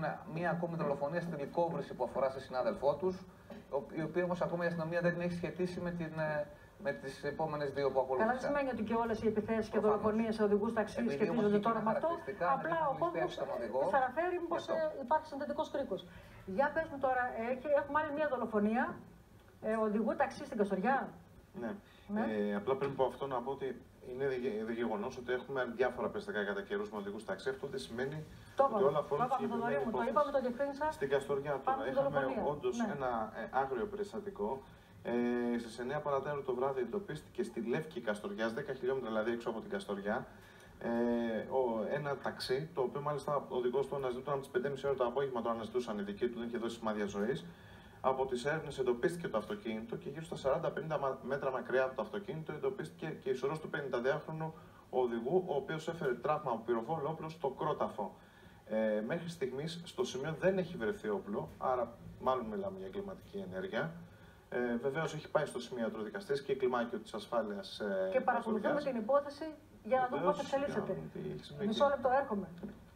μία ακόμη δολοφονία στη Λυκόβρηση που αφορά σε συνάδελφό του, η οποία όμως ακόμα η αστυνομία δεν την έχει σχετίσει με τις επόμενες δύο που ακολούθησαν. Καλά, δεν σημαίνει ότι και όλες οι επιθέσεις και δολοφονίες σε οδηγούς ταξί σχετίζονται τώρα με αυτό. Απλά ο κόσμος θα αναφέρει μήπως υπάρχει συνθετικός κρίκος. Για πες μου τώρα, έχουμε άλλη μία δολοφονία οδηγού ταξί στην Καστοριά. Ναι. Απλά πριν από αυτό να πω ότι είναι γεγονός ότι έχουμε διάφορα περιστατικά κατά καιρούς με οδηγούς ταξί. Αυτό δεν σημαίνει ότι όλα αφορούν τη συγκεκριμένη υπόθεση. Στην Καστοριά τώρα είχαμε όντως ένα άγριο περιστατικό. Στις 9 παρατέταρτο το βράδυ εντοπίστηκε στη Λεύκη Καστοριάς, 10 χιλιόμετρα δηλαδή έξω από την Καστοριά, ένα ταξί, το οποίο μάλιστα ο οδηγός του αναζητούταν από τις 5.30 ώρα το απόγευμα, το αναζητούσαν οι δικοί του, δεν είχε δώσει σημάδια ζωής. Από τις έρευνες εντοπίστηκε το αυτοκίνητο και γύρω στα 40-50 μέτρα μακριά από το αυτοκίνητο εντοπίστηκε και η σωρός του 52χρονου οδηγού, ο οποίος έφερε τραύμα από πυροβόλο όπλο στο κρόταφο. Μέχρι στιγμής στο σημείο δεν έχει βρεθεί όπλο, άρα μάλλον μιλάμε για εγκληματική ενέργεια. Βεβαίως έχει πάει στο σημείο του δικαστής και κλιμάκιο της ασφάλειας. Και παρακολουθούμε την υπόθεση για να δούμε πώς εξελίσσεται. Μισό λεπτό, έρχομαι.